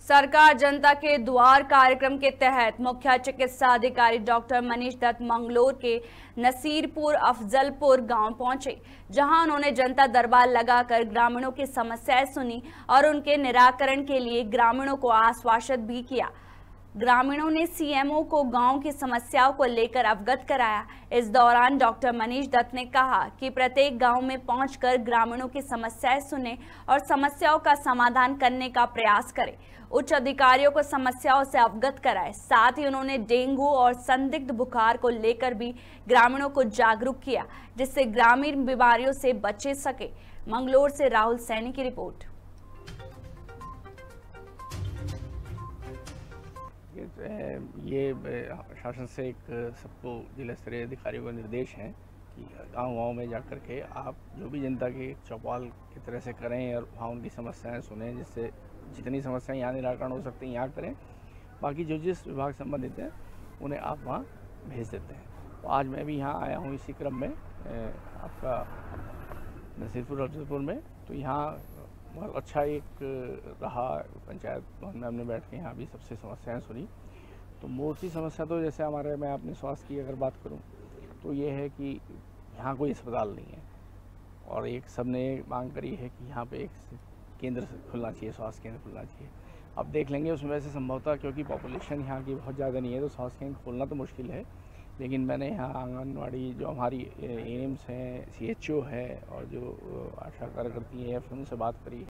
सरकार जनता के द्वार कार्यक्रम के तहत मुख्य चिकित्सा अधिकारी डॉक्टर मनीष दत्त मंगलोर के नसीरपुर अफजलपुर गांव पहुंचे, जहां उन्होंने जनता दरबार लगाकर ग्रामीणों की समस्याएं सुनी और उनके निराकरण के लिए ग्रामीणों को आश्वासित भी किया। ग्रामीणों ने सीएमओ को गांव की समस्याओं को लेकर अवगत कराया। इस दौरान डॉक्टर मनीष दत्त ने कहा कि प्रत्येक गांव में पहुंचकर ग्रामीणों की समस्याएं सुने और समस्याओं का समाधान करने का प्रयास करें। उच्च अधिकारियों को समस्याओं से अवगत कराए। साथ ही उन्होंने डेंगू और संदिग्ध बुखार को लेकर भी ग्रामीणों को जागरूक किया, जिससे ग्रामीण बीमारियों से बचे सके। मंगलोर से राहुल सैनी की रिपोर्ट। ये शासन से एक सबको जिला स्तरीय अधिकारियों का निर्देश है कि गांव-गांव में जाकर के आप जो भी जनता की चौपाल की तरह से करें और वहाँ उनकी समस्याएं सुनें, जिससे जितनी समस्याएं यहाँ निराकरण हो सकती हैं यहाँ करें। बाकी जो जिस विभाग संबंधित हैं उन्हें आप वहाँ भेज देते हैं। तो आज मैं भी यहाँ आया हूँ इसी क्रम में आपका नसीरपुर अफजलपुर में। तो यहाँ बहुत अच्छा एक रहा, पंचायत भवन में हमने बैठ के यहाँ भी सबसे समस्याएं सुनी। तो मोटी समस्या तो जैसे हमारे, मैं अपने स्वास्थ्य की अगर बात करूं तो ये है कि यहाँ कोई अस्पताल नहीं है और एक सबने मांग करी है कि यहाँ पे एक केंद्र खुलना चाहिए, स्वास्थ्य केंद्र खुलना चाहिए। अब देख लेंगे उसमें वैसे संभवतः, क्योंकि पॉपुलेशन यहाँ की बहुत ज़्यादा नहीं है तो स्वास्थ्य केंद्र खोलना तो मुश्किल है। लेकिन मैंने यहाँ आंगनवाड़ी जो हमारी एम्स हैं, CHO है और जो आशा कार्यकर्ती हैं, उनसे बात करी है।